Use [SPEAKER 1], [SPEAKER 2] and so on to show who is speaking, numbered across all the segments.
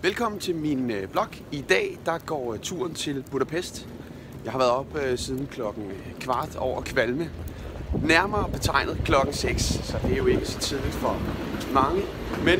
[SPEAKER 1] Velkommen til min blog. I dag der går turen til Budapest. Jeg har været op siden klokken 15:15. Nærmere betegnet klokken 6, så det er jo ikke så tidligt for mange. Men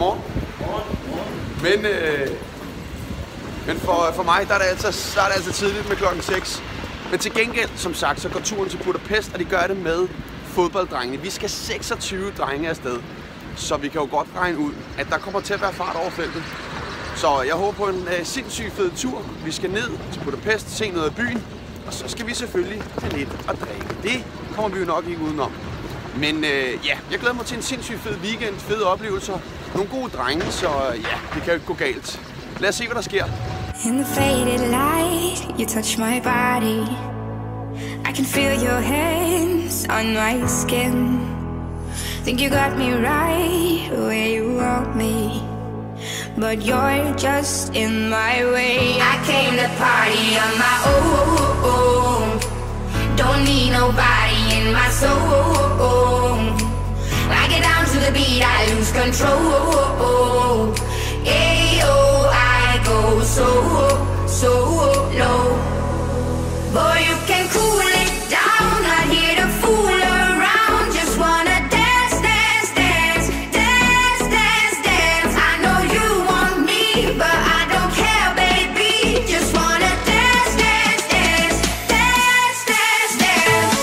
[SPEAKER 1] Men for mig der er det altså tidligt med klokken 6. Men til gengæld, som sagt, så går turen til Budapest, og de gør det med fodbolddrengene. Vi skal 26 drenge afsted, så vi kan jo godt regne ud, at der kommer til at være fart over feltet. Så jeg håber på en sindssygt fed tur. Vi skal ned til Budapest, se noget af byen, og så skal vi selvfølgelig have lidt at drikke. Det kommer vi jo nok ikke udenom. Men ja, jeg glæder mig til en sindssygt fed weekend, fede oplevelser, nogle gode drenge, så ja, det kan jo ikke gå galt. Lad os se, hvad der sker.
[SPEAKER 2] In the faded light, you touch my body. I can feel your hands on my skin. Think you got me right where you want me, but you're just in my way. I came to party on my own. Don't need nobody in my soul. I get down to the beat, I lose control. Ayo, I go so low. Boy, you can cool it down, not here to fool around. Just wanna dance, dance, dance, dance, dance, dance. I know you want me, but I don't care, baby. Just wanna dance, dance, dance, dance, dance, dance.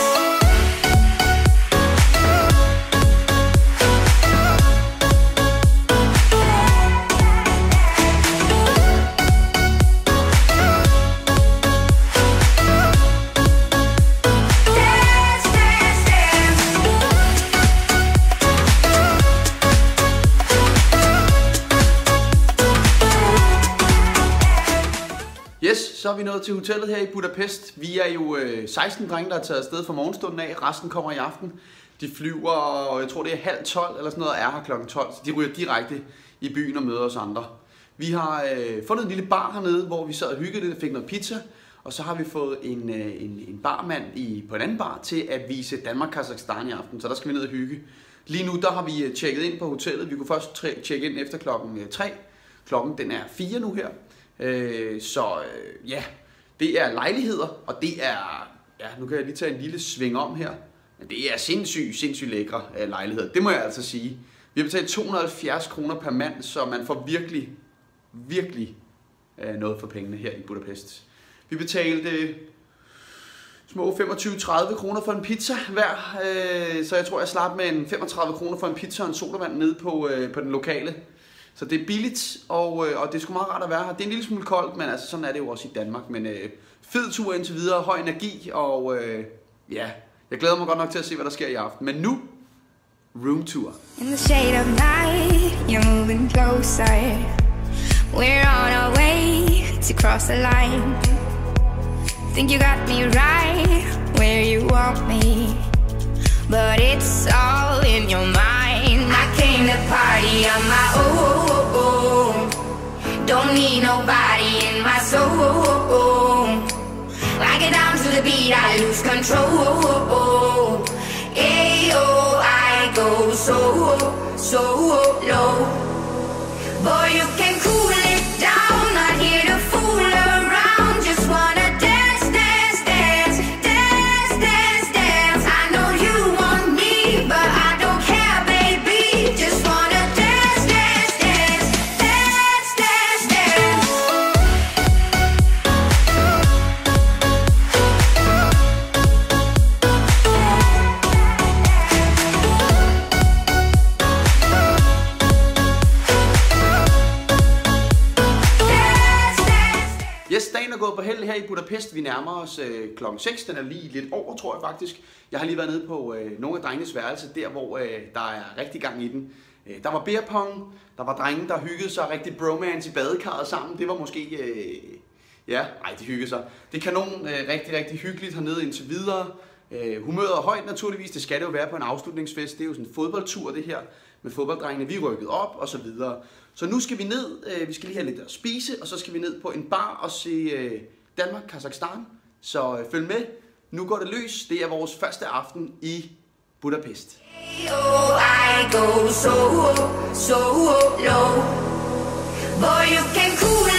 [SPEAKER 1] Yes, så er vi nået til hotellet her i Budapest. Vi er jo 16 drenge, der er taget afsted fra morgenstunden af. Resten kommer i aften. De flyver, og jeg tror det er 11:30 eller sådan noget, og er her klokken 12. Så de ryger direkte i byen og møder os andre. Vi har fundet en lille bar hernede, hvor vi sad og hyggede lidt og fik noget pizza. Og så har vi fået en barmand på en anden bar til at vise Danmark-Kazakhstan i aften. Så der skal vi ned og hygge. Lige nu der har vi tjekket ind på hotellet. Vi kunne først tjekke ind efter klokken 3. Klokken den er 4 nu her. Ja, det er lejligheder, og det er, ja, nu kan jeg lige tage en lille sving om her, men det er sindssygt lækre lejligheder, det må jeg altså sige. Vi har betalt 270 kroner per mand, så man får virkelig noget for pengene her i Budapest. Vi betalte små 25-30 kroner for en pizza hver, så jeg tror jeg slap med en 35 kroner for en pizza og en sodavand nede på den lokale. Så det er billigt, og det er sgu meget rart at være her. Det er en lille smule koldt, men altså, sådan er det jo også i Danmark. Men fed tur indtil videre, høj energi, og ja, jeg glæder mig godt nok til at se, hvad der sker i aften. Men nu, roomtour.
[SPEAKER 2] In the shade of night, you're moving closer. We're on our way to cross the line. Think you got me right where you want me, but it's all in your mind. I came to party on my own. Don't need nobody in my soul. I get down to the beat, I lose control. Ayo, I go so low. Boy, you can cool it down, not here to fool around. Just wanna dance, dance, dance, dance, dance, dance. I know you want me, but I don't care, baby. Just wanna dance, dance, dance, dance, dance, dance.
[SPEAKER 1] Yes, dagen er gået på held her i Budapest. Vi nærmer os klokken 6. Den er lige lidt over, tror jeg faktisk. Jeg har lige været nede på nogle af drengenes værelse, der hvor der er rigtig gang i den. Der var beer pong, der var drenge, der hyggede sig rigtig bromance i badekarret sammen. Det var måske, ja, nej, de hyggede sig. Det er kanon, rigtig hyggeligt hernede indtil videre. Humøret er højt naturligvis, det skal det jo være på en afslutningsfest. Det er jo sådan en fodboldtur det her med fodbolddrengene. Vi er rykket op og så videre. Så nu skal vi ned, vi skal lige have lidt at spise, og så skal vi ned på en bar og se Danmark-Kazakhstan. Så følg med, nu går det løs. Det er vores første aften i Budapest.
[SPEAKER 2] I go so low. Boy, you can cool